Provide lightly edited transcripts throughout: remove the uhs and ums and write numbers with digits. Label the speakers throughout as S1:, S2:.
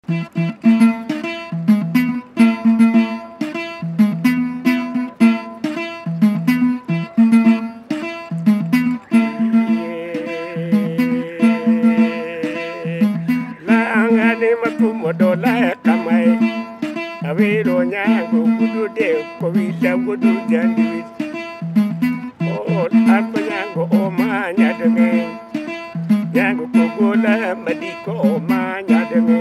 S1: Dola kamai Oduor Nyagweno kudu de ko wila kudu jandi Oh alpa nyango o ma nyadenge Nyango kogola madiko o ma nyadenge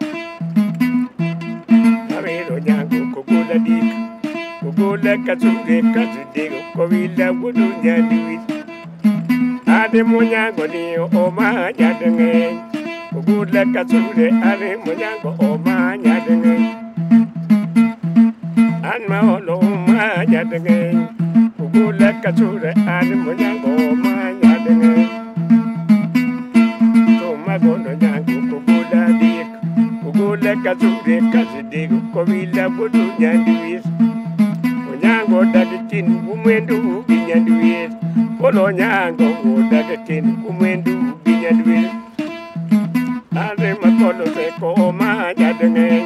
S1: Oduor Nyagweno kogola dik Kogola kasude ko wila kudu jandi Ade mo nyango ni o ma nyadenge Kogola kasude ade mo nyango o ma nyadenge An ma olo ma nyadenge Kogola kasude ade mo nyango o ma nyadenge To ma gono nyango kogola dik Kogola kasude ko wila kudu jandi O nyango dagitin kumwendu binyandi Olo nyango dagitin kumwendu binyandi Ade makolo se ko ma nyadenge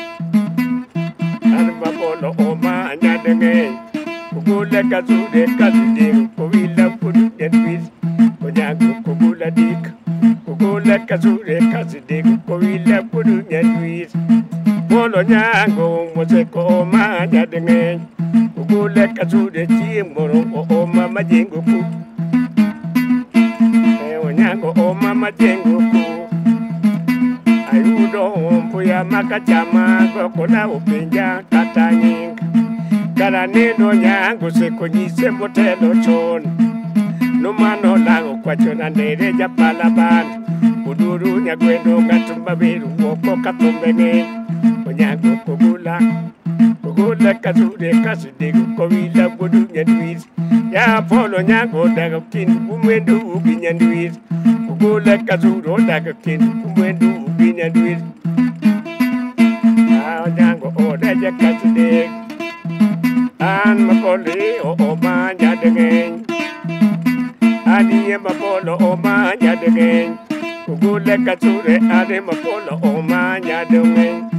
S1: Ade makolo o ma nyadenge Kogola kasude ko wila kudu jandi O nyango kogola dik Kogola kasude ko wila kudu jandi Olo nyango mose ko ma nyadenge Kogola kasude chimoro o ma majengo ku O nyango o ma majengo ku Ayudo mpuya makachama kokola upenja katanying Kara neno nyango se konyise motelo chon Numano lango kwa chona nere japalaban Oduor Nyagweno gatumba beru woko katumbene O nyango kogola kasude ko wila kudu jandi Ya polo nyango daga kin kumwendu binyandi Kogola kasudo daga kin kumwendu binyandi O nyango o daga kasude An makoli o ma nyadenge Adi makolo o ma nyadenge Kogola kasude ade makolo o ma nyadenge